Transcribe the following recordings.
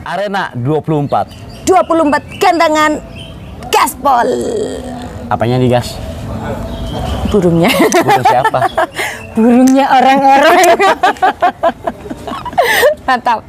Arena 24. 24 gandangan gaspol. Apanya digas? Burungnya. Burung siapa? Burungnya orang-orang. Mantap.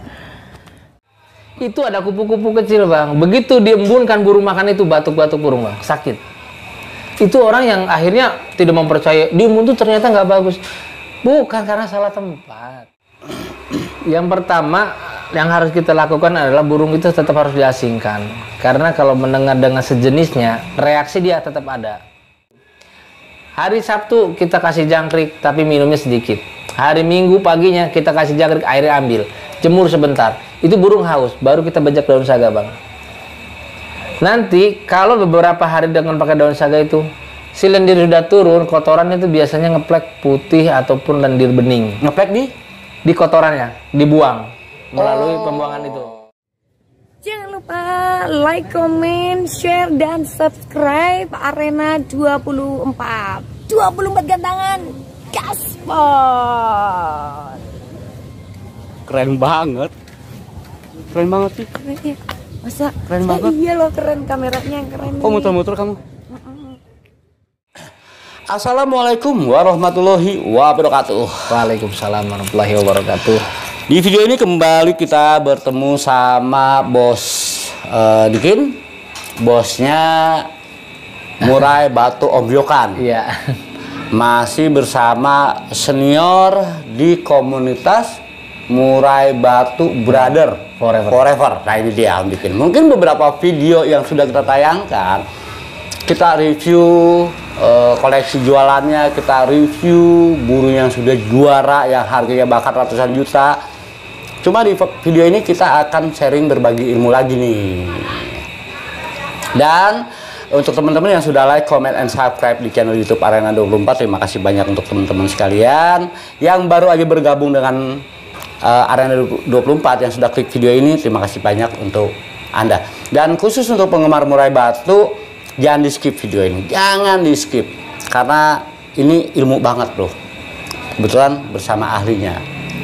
Itu ada kupu-kupu kecil, Bang. Begitu diembunkan burung makan itu, batuk-batuk burung, Bang. Sakit. Itu orang yang akhirnya tidak mempercayai diembun itu ternyata nggak bagus. Bukan karena salah tempat. Yang pertama yang harus kita lakukan adalah burung itu tetap harus diasingkan. Karena kalau mendengar dengan sejenisnya, reaksi dia tetap ada. Hari Sabtu kita kasih jangkrik, tapi minumnya sedikit. Hari Minggu paginya kita kasih jangkrik, airnya ambil. Jemur sebentar. Itu burung haus, baru kita bejak daun saga, Bang. Nanti kalau beberapa hari dengan pakai daun saga itu, si lendir sudah turun, kotorannya itu biasanya ngeplek putih ataupun lendir bening. Ngeplek Di kotorannya, dibuang melalui pembuangan itu. Jangan lupa like, comment, share, dan subscribe Arena 24. 24 gandangan gaspol. Keren banget. Keren banget sih. Keren ya? Masa? Keren banget. Iya loh, keren kameranya yang keren. Oh, muter-muter kamu. Assalamualaikum warahmatullahi wabarakatuh. Waalaikumsalam warahmatullahi wabarakatuh. Di video ini kembali kita bertemu sama Bos Dikin. Bosnya Murai Batu Ombyokan. Iya. Masih bersama senior di komunitas Murai Batu Brother Forever. Nah ini dia Om Dikin. Mungkin beberapa video yang sudah kita tayangkan, kita review koleksi jualannya, kita review burung yang sudah juara yang harganya bahkan ratusan juta. Cuma di video ini kita akan sharing berbagi ilmu lagi nih. Dan untuk teman-teman yang sudah like, comment, and subscribe di channel YouTube Arena 24, terima kasih banyak untuk teman-teman sekalian. Yang baru aja bergabung dengan Arena 24 yang sudah klik video ini, terima kasih banyak untuk Anda. Dan khusus untuk penggemar murai batu, jangan di skip video ini, jangan di skip karena ini ilmu banget loh. Kebetulan bersama ahlinya.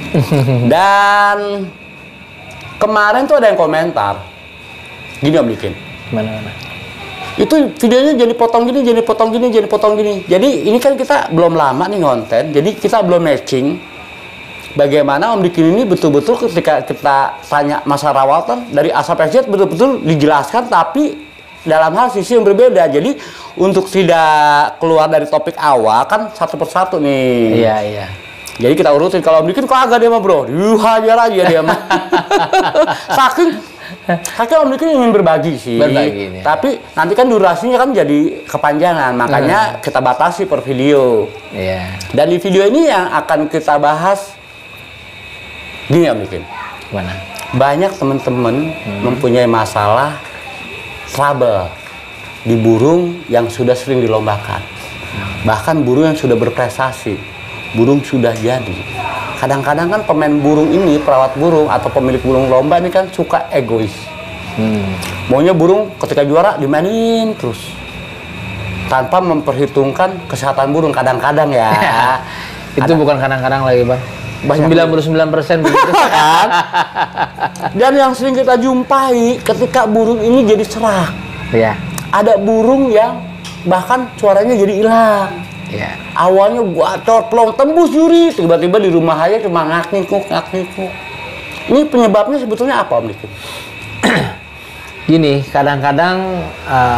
Dan kemarin tuh ada yang komentar gini Om Dikin. Mana? Itu videonya jadi potong gini, jadi potong gini, jadi potong gini. Jadi ini kan kita belum lama nih ngonten, jadi kita belum matching. Bagaimana Om Dikin ini betul-betul ketika kita tanya masa rawatan dari A sampai Z betul-betul dijelaskan, tapi dalam hal sisi yang berbeda. Jadi untuk tidak keluar dari topik awal kan satu persatu nih. Iya. Jadi kita urutin. Kalau Om Dikin kok agak dia mah bro, hajar aja dia mah. Saking Om Dikin ingin berbagi sih. Berbagi, tapi nanti kan durasinya kan jadi kepanjangan, makanya kita batasi per video. Iya. Dan di video ini yang akan kita bahas gini Om Dikin. Mana? Banyak teman-teman mempunyai masalah trouble di burung yang sudah sering dilombakan. Bahkan burung yang sudah berprestasi, burung sudah jadi. Kadang-kadang kan pemain burung ini, perawat burung atau pemilik burung lomba ini kan suka egois. Maunya burung ketika juara dimainin terus tanpa memperhitungkan kesehatan burung. Kadang-kadang ya. Itu bukan kadang-kadang lagi, Bang. 99% begitu kan. Dan yang sering kita jumpai ketika burung ini jadi serak. Iya. Ada burung yang bahkan suaranya jadi hilang. Iya. Awalnya gacor, plong, tembus juri, tiba-tiba di rumah aja cuma ngak-ngikuk. Ini penyebabnya sebetulnya apa Om Dikin? Gini, kadang-kadang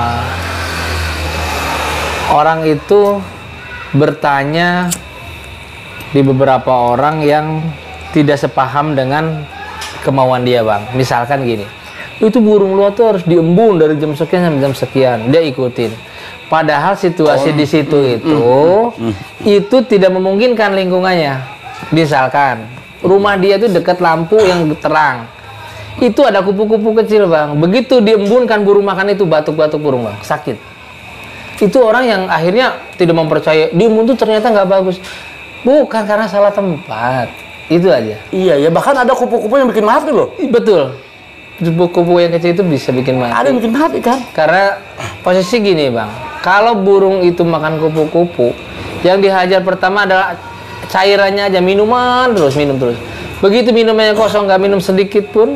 orang itu bertanya di beberapa orang yang tidak sepaham dengan kemauan dia, Bang. Misalkan gini, itu burung luar tuh harus diembun dari jam sekian sampai jam sekian, dia ikutin. Padahal situasi di situ itu tidak memungkinkan lingkungannya. Misalkan rumah dia itu dekat lampu yang terang, itu ada kupu-kupu kecil, Bang. Begitu diembunkan burung makan itu, batuk-batuk burung, Bang. Sakit. Itu orang yang akhirnya tidak mempercayai diembun itu ternyata nggak bagus. Bukan karena salah tempat, itu aja. Iya ya, bahkan ada kupu-kupu yang bikin mati loh. Betul. Kupu-kupu yang kecil itu bisa bikin mati. Ada yang bikin mati kan? Karena posisi gini, Bang. Kalau burung itu makan kupu-kupu, yang dihajar pertama adalah cairannya aja, minuman terus, minum terus. Begitu minumnya kosong, nggak minum sedikit pun,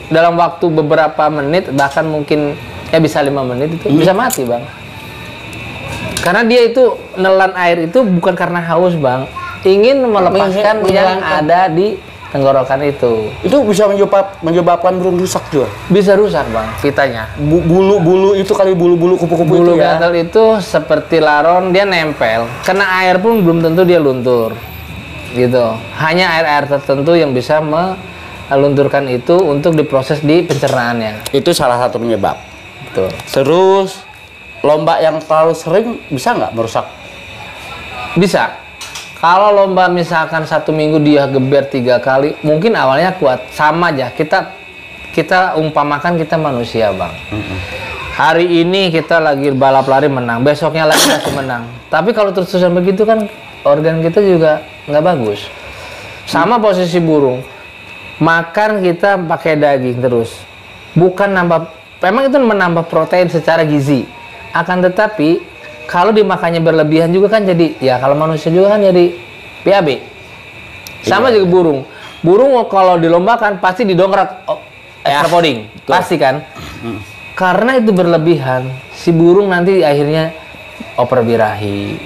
dalam waktu beberapa menit, bahkan mungkin ya bisa 5 menit itu bisa mati bang. Karena dia itu nelan air itu bukan karena haus bang, ingin melepaskan yang ada di tenggorokan itu. Itu bisa menyebabkan burung rusak juga. Bisa rusak bang, pitanya. Bulu-bulu itu kali bulu-bulu kupu-kupu Bulu itu ya. gatal itu seperti laron, dia nempel. Kena air pun belum tentu dia luntur. Gitu. Hanya air-air tertentu yang bisa melunturkan itu untuk diproses di pencernaannya. Itu salah satu penyebab. Betul. Terus lomba yang terlalu sering bisa nggak merusak? Bisa. Kalau lomba misalkan 1 minggu dia geber 3 kali, mungkin awalnya kuat. Sama aja. Kita umpamakan kita manusia bang. Hari ini kita lagi balap lari menang, besoknya lagi masih menang. Tapi kalau terus-terusan begitu kan organ kita juga nggak bagus. Sama posisi burung. Makan kita pakai daging terus. Bukan nambah, memang itu menambah protein secara gizi. Akan tetapi kalau dimakannya berlebihan juga kan jadi, ya kalau manusia juga kan jadi PAB. Sama juga burung. Burung kalau dilombakan pasti didongkrak extra poding. Pasti kan? Karena itu berlebihan, si burung nanti akhirnya oper birahi.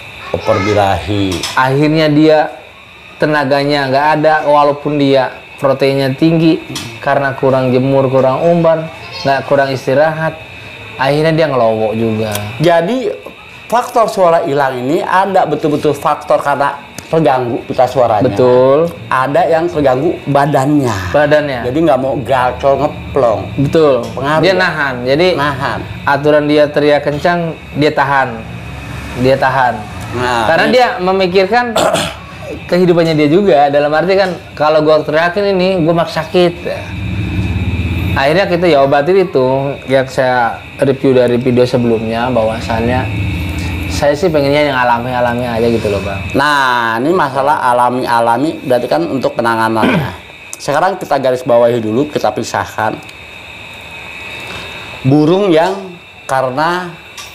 Akhirnya dia tenaganya nggak ada, walaupun dia proteinnya tinggi, karena kurang jemur, kurang umpan, kurang istirahat, akhirnya dia ngelowok juga. Jadi faktor suara hilang ini ada betul-betul faktor karena terganggu pita suaranya. Betul. Ada yang terganggu badannya. Jadi nggak mau gatel ngeplong. Betul. Pengaruh Dia ya? nahan. Jadi aturan dia teriak kencang, dia tahan. Nah, karena dia memikirkan kehidupannya dia juga. Dalam arti kan kalau gua teriakin ini, gua mak sakit. Akhirnya kita ya obatin itu. Yang saya review dari video sebelumnya, bahwasannya saya sih pengennya yang alami aja gitu loh bang. Nah, ini masalah alami berarti kan untuk penanganannya. Sekarang kita garis bawahi dulu, kita pisahkan burung yang karena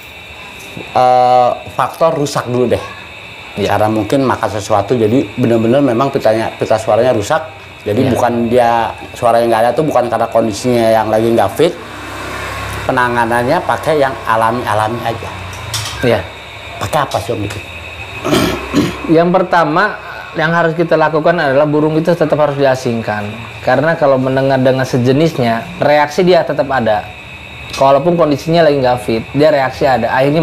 faktor rusak dulu deh. Ya. Karena mungkin makan sesuatu jadi benar-benar memang pita suaranya rusak. Jadi bukan dia suaranya nggak ada tuh bukan karena kondisinya yang lagi nggak fit. Penanganannya pakai yang alami aja. Iya. Pakai apa sih Om Diki? Yang pertama yang harus kita lakukan adalah burung itu tetap harus diasingkan. Karena kalau mendengar dengan sejenisnya, reaksi dia tetap ada. Walaupun kondisinya lagi nggak fit, dia reaksi ada. Akhirnya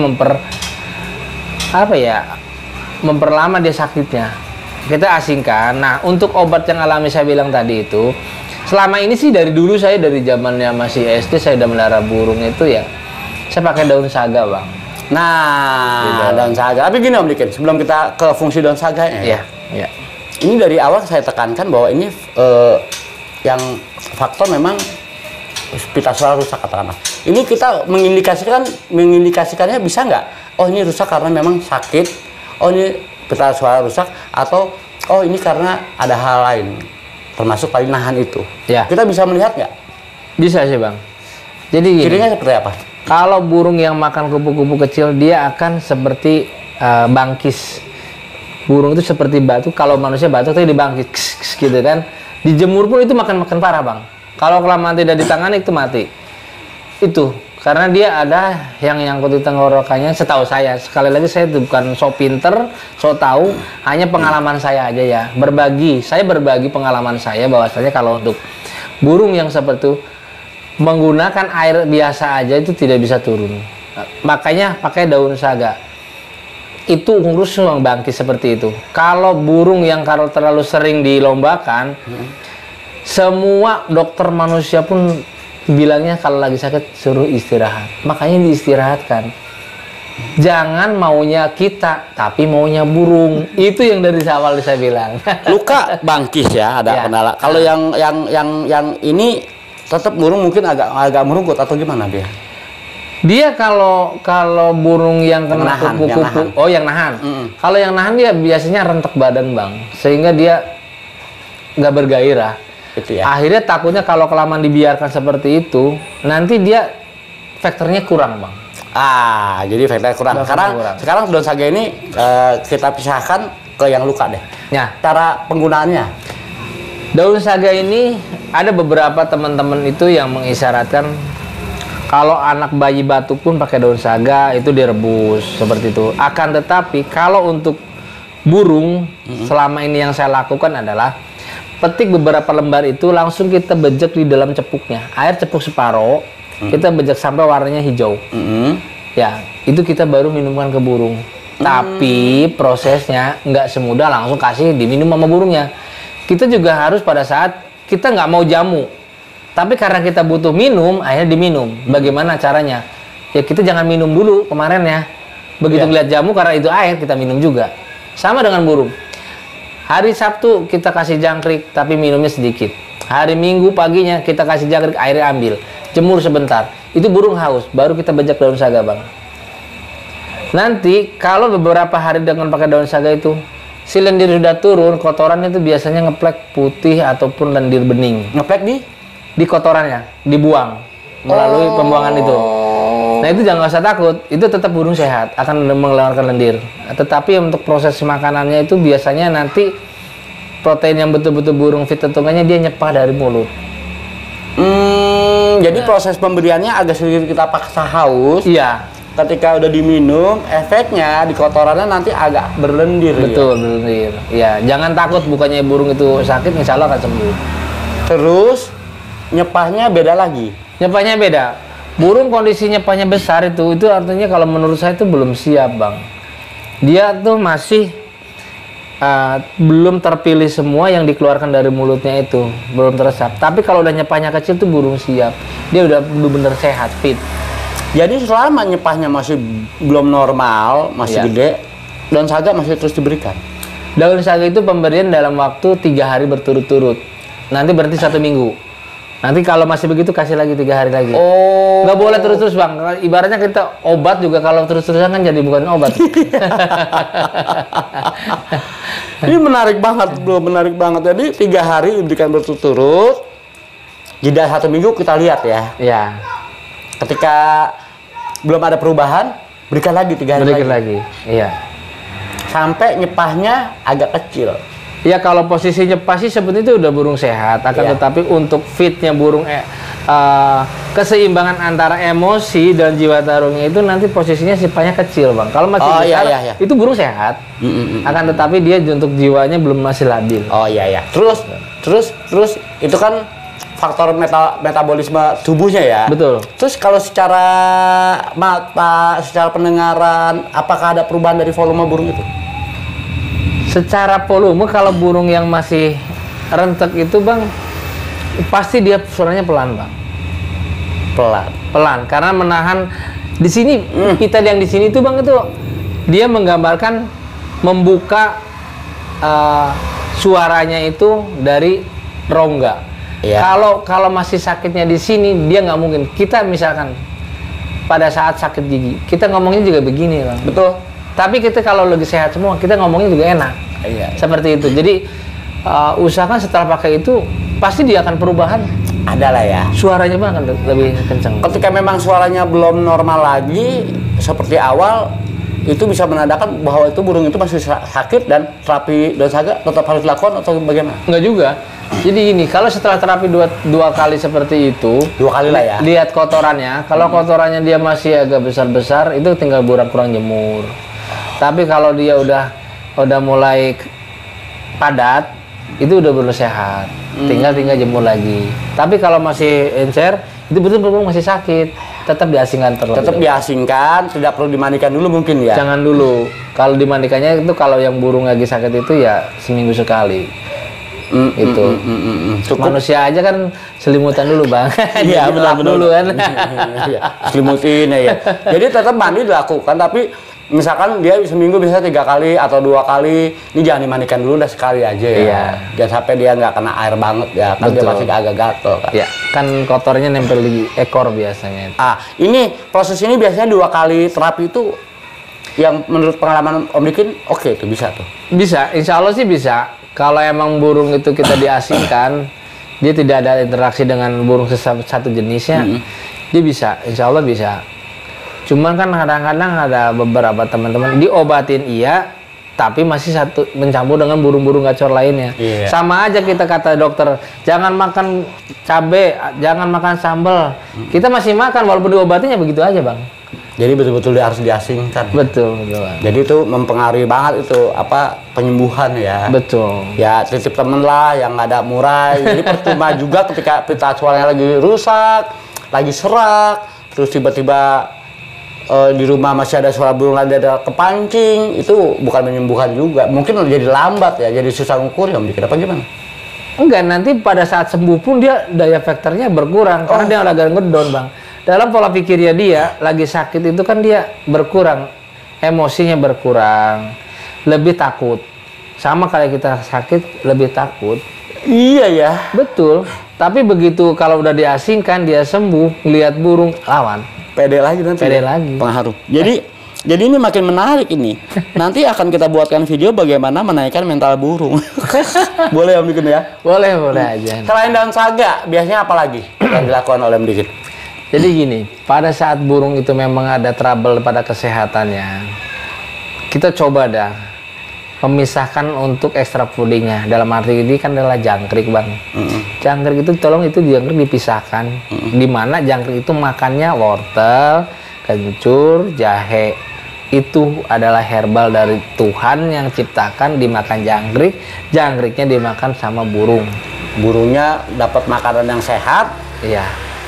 memperlama dia sakitnya. Kita asingkan. Nah, untuk obat yang alami saya bilang tadi itu, selama ini sih dari dulu saya dari zamannya masih SD saya udah melihara burung itu ya, saya pakai daun saga bang. Nah, daun saga. Tapi gini Om Dikin, sebelum kita ke fungsi daun saganya ya. Ini dari awal saya tekankan bahwa ini yang faktor memang pita suara rusak katakanlah. Ini kita mengindikasikannya bisa nggak? Oh ini rusak karena memang sakit. Oh ini pita suara rusak atau oh ini karena ada hal lain. Termasuk tadi nahan itu. Ya. Kita bisa melihat nggak? Bisa sih bang. Jadi gini. Cirinya seperti apa? Kalau burung yang makan kupu-kupu kecil, dia akan seperti bangkis. Burung itu seperti batu. Kalau manusia batu itu dibangkis, gitu kan. Dijemur pun itu makan parah bang. Kalau kelamaan tidak ditangani itu mati. Itu karena dia ada yang nyangkut di tenggorokannya. Setahu saya, sekali lagi saya bukan sok pinter, sok tahu, hanya pengalaman saya aja ya. Saya berbagi pengalaman saya bahwasanya kalau untuk burung yang seperti itu, menggunakan air biasa aja itu tidak bisa turun. Makanya pakai daun saga. Itu urus yang bangkit seperti itu. Kalau burung yang kalau terlalu sering dilombakan, semua dokter manusia pun bilangnya kalau lagi sakit suruh istirahat. Makanya diistirahatkan. Jangan maunya kita, tapi maunya burung. Itu yang dari awal saya bilang. Luka bangkis ya, ada kendala. Kalau yang ini tetap burung mungkin agak merungkut atau gimana dia? Dia kalau burung yang kena kupu-kupu, yang nahan. Kalau yang nahan dia biasanya rentek badan bang, sehingga dia nggak bergairah. Itu ya. Akhirnya takutnya kalau kelamaan dibiarkan seperti itu, nanti dia faktornya kurang bang. Jadi faktornya kurang. Sekarang daun saga ini kita pisahkan ke yang luka deh. Ya. Cara penggunaannya. Daun saga ini ada beberapa teman-teman itu yang mengisyaratkan kalau anak bayi batuk pun pakai daun saga itu direbus seperti itu. Akan tetapi kalau untuk burung selama ini yang saya lakukan adalah petik beberapa lembar itu langsung kita bejek di dalam cepuknya. Air cepuk separoh, kita bejek sampai warnanya hijau. Ya, itu kita baru minumkan ke burung. Tapi prosesnya nggak semudah langsung kasih diminum sama burungnya. Kita juga harus pada saat kita nggak mau jamu, tapi karena kita butuh minum, akhirnya diminum. Bagaimana caranya? Ya kita jangan minum dulu kemarin ya. Begitu ngeliat jamu karena itu air, kita minum juga. Sama dengan burung. Hari Sabtu kita kasih jangkrik, tapi minumnya sedikit. Hari Minggu paginya kita kasih jangkrik, airnya ambil. Jemur sebentar. Itu burung haus, baru kita bejek daun saga, Bang. Nanti kalau beberapa hari dengan pakai daun saga itu, si lendir sudah turun, kotorannya itu biasanya ngeplek putih ataupun lendir bening. Ngeplek Di kotorannya, dibuang melalui pembuangan itu. Nah itu jangan usah takut, itu tetap burung sehat, akan mengeluarkan lendir. Tetapi untuk proses makanannya itu biasanya nanti protein yang betul-betul burung fit tentunya dia nyepah dari mulut. Jadi proses pemberiannya agak sedikit kita paksa haus. Iya. Ketika udah diminum, efeknya di kotorannya nanti agak berlendir. Betul, berlendir. Ya, jangan takut bukannya burung itu sakit, insya Allah akan sembuh. Terus nyepahnya beda lagi. Nyepahnya beda. Burung kondisi nyepahnya besar itu artinya kalau menurut saya itu belum siap, Bang. Dia tuh masih belum terpilih semua yang dikeluarkan dari mulutnya itu, belum teresap. Tapi kalau udah nyepahnya kecil tuh burung siap. Dia udah benar-benar sehat, fit. Jadi selama nyepahnya masih belum normal, masih gede, daun saga masih terus diberikan. Daun saga itu pemberian dalam waktu 3 hari berturut-turut. Nanti berarti 1 minggu. Nanti kalau masih begitu kasih lagi 3 hari lagi. Oh. Nggak boleh terus-terus, Bang. Ibaratnya kita obat juga kalau terus-terusan kan jadi bukan obat. Ini menarik banget, bro, menarik banget. Jadi 3 hari diberikan berturut-turut. Jeda 1 minggu kita lihat ya. Ya. Ketika belum ada perubahan, berikan lagi 3 hari Berikan lagi. Iya. Sampai nyepahnya agak kecil. Ya kalau posisi nyepah sih seperti itu udah burung sehat. Akan tetapi untuk fitnya burung, keseimbangan antara emosi dan jiwa tarungnya itu nanti posisinya nyepahnya kecil, Bang. Kalau masih besar, itu burung sehat. Akan tetapi dia untuk jiwanya belum masih labil. Oh iya. Terus itu kan faktor metabolisme tubuhnya ya. Betul. Terus kalau secara mata, secara pendengaran, apakah ada perubahan dari volume burung itu? Secara volume kalau burung yang masih rentek itu, Bang, pasti dia suaranya pelan, Bang. Pelan karena menahan di sini kita yang di sini itu, Bang, itu dia menggambarkan membuka suaranya itu dari rongga. Kalau masih sakitnya di sini dia nggak mungkin. Kita misalkan pada saat sakit gigi kita ngomongnya juga begini, Bang. Betul. Tapi kita kalau lagi sehat semua kita ngomongnya juga enak. Seperti itu. Jadi usahakan setelah pakai itu pasti dia akan perubahan. Adalah ya. Suaranya Bang akan lebih kencang. Ketika memang suaranya belum normal lagi seperti awal, itu bisa menandakan bahwa itu burung itu masih sakit dan terapi daun saga tetap harus dilakukan atau bagaimana? Enggak juga. Jadi gini, kalau setelah terapi dua kali seperti itu, 2 kali lah ya. Lihat kotorannya. Kalau kotorannya dia masih agak besar-besar, itu tinggal kurang jemur. Tapi kalau dia udah mulai padat, itu udah belum sehat. Tinggal jemur lagi. Tapi kalau masih encer, itu betul-betul masih sakit. Tetap diasingkan terus. Tetap diasingkan, tidak perlu dimandikan dulu mungkin ya. Jangan dulu. Kalau dimandikannya itu kalau yang burung lagi sakit itu ya seminggu sekali. Manusia aja kan selimutan dulu, Bang. Iya, benar dulu kan. Selimutin ya. Jadi tetap mandi dilakukan, tapi misalkan dia seminggu bisa 3 kali atau 2 kali, ini jangan dimandikan dulu, udah sekali aja ya. Iya. Jangan sampai dia nggak kena air banget ya, kan dia masih agak gatel kan. Ya, kan kotornya nempel di ekor biasanya. Ini proses ini biasanya 2 kali terapi itu yang menurut pengalaman Om Dikin oke itu bisa tuh. Bisa, insya Allah sih bisa. Kalau emang burung itu kita diasingkan, dia tidak ada interaksi dengan burung satu jenisnya, dia bisa, insya Allah bisa. Cuman kan kadang-kadang ada beberapa teman-teman diobatin iya, tapi masih satu mencampur dengan burung-burung gacor lainnya. Iya. Sama aja kita kata dokter, jangan makan cabe, jangan makan sambal. Kita masih makan walaupun diobatinya begitu aja, Bang. Jadi betul-betul harus diasingkan. Betul, betul. Bang. Jadi itu mempengaruhi banget itu penyembuhan ya. Betul. Ya titip temen lah yang nggak ada murai. Jadi percuma juga ketika pita suaranya lagi rusak, lagi serak, terus tiba-tiba di rumah masih ada suara burung lagi ada kepancing, itu bukan menyembuhkan juga. Mungkin jadi lambat ya, jadi susah ngukur ya, Om Dikit, apa gimana? Enggak, nanti pada saat sembuh pun dia daya vektornya berkurang karena dia lagi ngedon, Bang. Dalam pola pikirnya dia lagi sakit itu kan dia berkurang, emosinya berkurang, lebih takut. Sama kayak kita sakit lebih takut. Iya ya. Betul. Tapi begitu kalau udah diasingkan dia sembuh, lihat burung lawan. Pede lagi nanti. Pede lagi. Pengaruh. Jadi ini makin menarik ini. Nanti akan kita buatkan video bagaimana menaikkan mental burung. Boleh Om Dikit ya? Boleh, boleh aja. Selain daun saga, biasanya apa lagi yang dilakukan oleh Om Dikit? Jadi gini, pada saat burung itu memang ada trouble pada kesehatannya, kita coba dah memisahkan untuk extra foodingnya. Dalam arti ini kan adalah jangkrik, Bang. Jangkrik itu tolong itu jangkrik dipisahkan. Di mana jangkrik itu makannya wortel, kencur, jahe. Itu adalah herbal dari Tuhan yang ciptakan dimakan jangkrik. Jangkriknya dimakan sama burung. Burungnya dapat makanan yang sehat, Iya,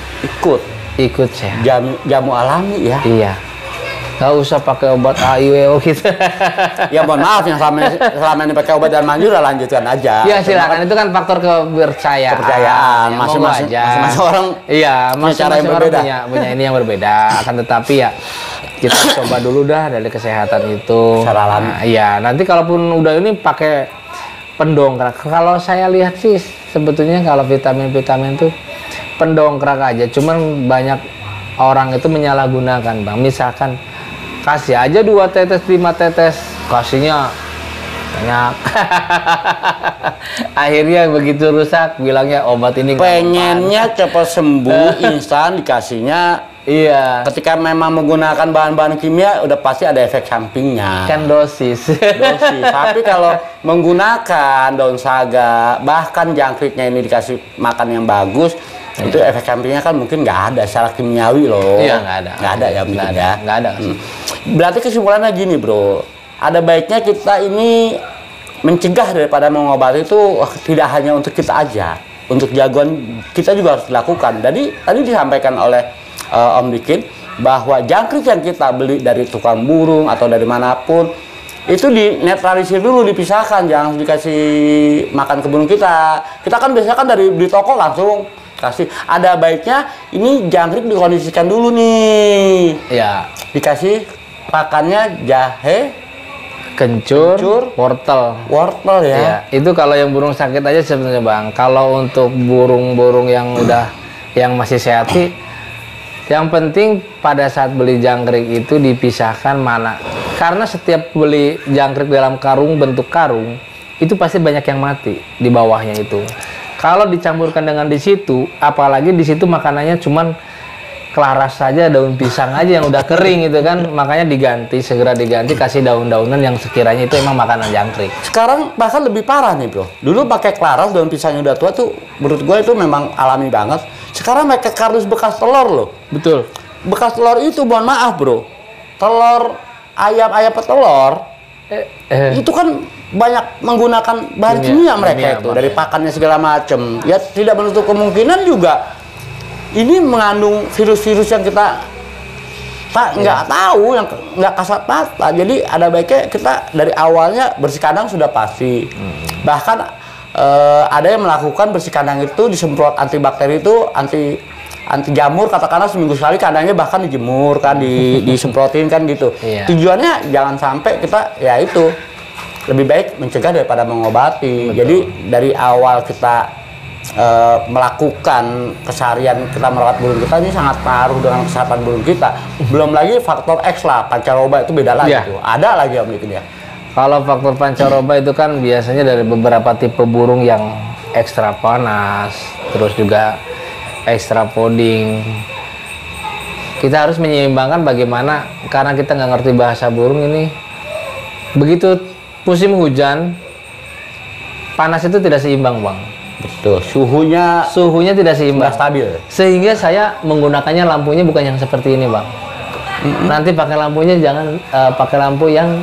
ikut sehat. jamu alami ya. Iya. Nggak usah pakai obat AIWO gitu. Ya mohon maaf yang selama ini pakai obat dan manjur lanjutkan aja. Ya silakan, itu kan faktor kepercayaan. Ya, masing-masing orang iya, masing-masing orang berbeda. punya ini yang berbeda. Akan tetapi ya kita coba dulu dah dari kesehatan itu. Secara alami. Nah, iya, nanti kalaupun udah ini pakai pendongkrak. Kalau saya lihat sih sebetulnya kalau vitamin-vitamin tuh pendongkrak aja. Cuman banyak orang itu menyalahgunakan, Bang. Misalkan kasih aja 2 tetes, 5 tetes, kasihnya banyak. Akhirnya begitu rusak, bilangnya obat ini pengennya cepat sembuh, instan dikasihnya. Iya. Ketika memang menggunakan bahan-bahan kimia, udah pasti ada efek sampingnya. Kan dosis. Tapi kalau menggunakan daun saga, bahkan jangkriknya ini dikasih makan yang bagus, itu efek sampingnya kan mungkin nggak ada secara kimiawi loh. Iya, nggak ada. Nggak ada ya mungkin ya. Nggak ada. Berarti kesimpulannya gini, Bro. Ada baiknya kita ini mencegah daripada mengobati itu tidak hanya untuk kita aja. Untuk jagoan kita juga harus dilakukan. Jadi tadi disampaikan oleh Om Dikit bahwa jangkrik yang kita beli dari tukang burung atau dari manapun itu dinetralisir dulu, dipisahkan, jangan dikasih makan ke burung kita. Kita kan biasanya kan dari beli toko langsung kasih. Ada baiknya ini jangkrik dikondisikan dulu nih. Iya. Dikasih pakannya jahe, Kencur, wortel ya. Iya. Itu kalau yang burung sakit aja sebenarnya, Bang. Kalau untuk burung-burung yang masih sehat sih, yang penting pada saat beli jangkrik itu dipisahkan mana. Karena setiap beli jangkrik dalam karung, bentuk karung, itu pasti banyak yang mati di bawahnya itu. Kalau dicampurkan dengan di situ, apalagi di situ makanannya cuman kelaras saja, daun pisang aja yang udah kering gitu kan, makanya segera diganti, kasih daun-daunan yang sekiranya itu emang makanan jangkrik. Sekarang bahkan lebih parah nih, Bro. Dulu pakai kelaras, daun pisangnya udah tua tuh, menurut gue itu memang alami banget. Sekarang pakai kardus bekas telur loh. Betul. Bekas telur itu, mohon maaf, Bro. Telur ayam petelur itu kan banyak menggunakan bahan kimia mereka itu dari pakannya segala macam. Ya tidak menutup kemungkinan juga ini mengandung virus-virus yang kita nggak tahu, yang nggak kasat mata. Jadi ada baiknya kita dari awalnya bersih kandang sudah pasti. Bahkan ada yang melakukan bersih kandang itu disemprot antibakteri itu anti jamur, katakanlah seminggu sekali kandangnya bahkan dijemur kan, disemprotin kan gitu. Tujuannya jangan sampai kita ya itu lebih baik mencegah daripada mengobati. Betul. Jadi dari awal kita melakukan keseharian kita merawat burung kita ini sangat pengaruh dengan kesehatan burung kita. Belum lagi faktor X lah, pancaroba itu beda lagi tuh. Ada lagi Om Dikit ya. Kalau faktor pancaroba itu kan biasanya dari beberapa tipe burung yang ekstra panas, terus juga ekstra poding. Kita harus menyeimbangkan bagaimana, karena kita nggak ngerti bahasa burung ini. Begitu musim hujan panas itu tidak seimbang, Bang. Betul. Suhunya tidak seimbang, nggak stabil. sehingga saya menggunakannya lampunya bukan yang seperti ini, Bang. Nanti pakai lampunya jangan pakai lampu yang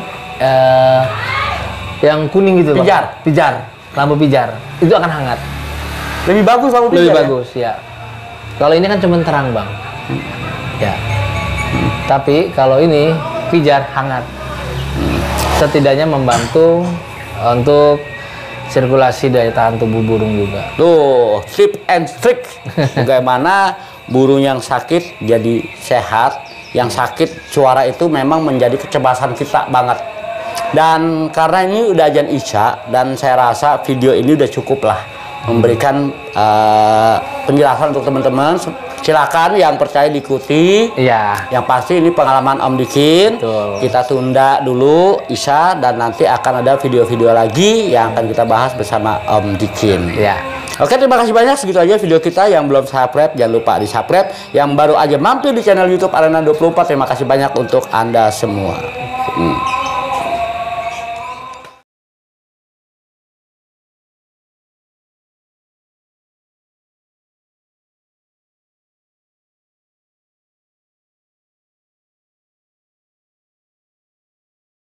kuning gitu, Pijar. Bang. Pijar, lampu pijar. Itu akan hangat. Lebih bagus lampu pijar. Lebih bagus, ya. Kalau ini kan cuma terang, Bang. Ya. Tapi kalau ini pijar hangat. Setidaknya membantu untuk sirkulasi daya tahan tubuh burung juga. Tuh, tip and trick. Bagaimana burung yang sakit jadi sehat, yang sakit suara itu memang menjadi kecerdasan kita banget. Dan karena ini udah azan Isya dan saya rasa video ini udah cukup lah memberikan penjelasan untuk teman-teman. Silakan yang percaya diikuti. Iya. Yang pasti ini pengalaman Om Dikin. Betul. Kita tunda dulu Isya dan nanti akan ada video-video lagi yang akan kita bahas bersama Om Dikin. Iya. Oke, terima kasih banyak. Segitu aja video kita. Yang belum subscribe jangan lupa di subscribe. Yang baru aja mampir di channel YouTube Arena 24, terima kasih banyak untuk Anda semua.